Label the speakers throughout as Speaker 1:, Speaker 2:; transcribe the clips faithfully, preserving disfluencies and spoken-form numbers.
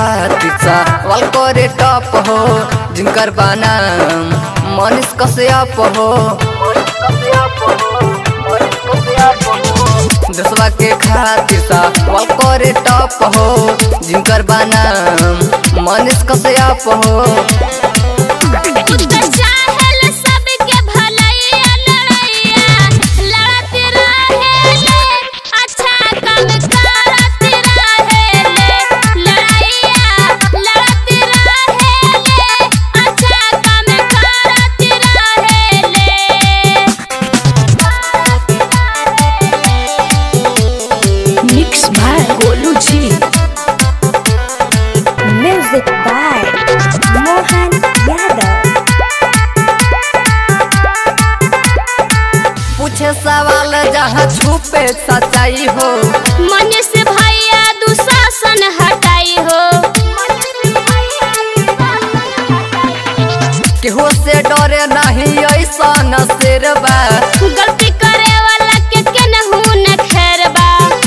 Speaker 1: खातिर सवाल करे टॉप हो जिनकर बाना मनीष कश्यप हो। देशवा के खातिर सवाल करे टॉप हो जिनकर बाना मनीष कश्यप हो।
Speaker 2: Music by Mohan Yadav।
Speaker 1: पूछे सवाल जहाँ छुपे सच्चाई हो
Speaker 2: मनीष भैया दुशासन हटाई हो।
Speaker 1: केहू से डरे नहीं ऐसा न शेरबा
Speaker 2: गलती करे वाला के केनहू न खेरबा।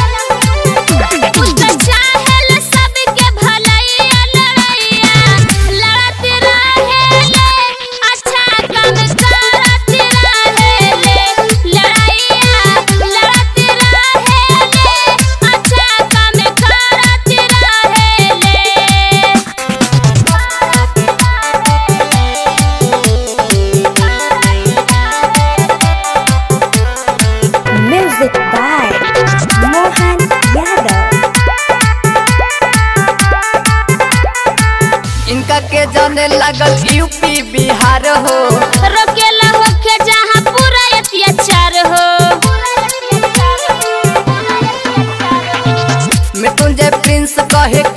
Speaker 2: Music by Mohan Yadav।
Speaker 1: इनका के जाने लगल यूपी बिहार हो
Speaker 2: रोकेला होके जहाँ पूरा अत्याचार हो।
Speaker 1: मृत्युंजय प्रिंस कहे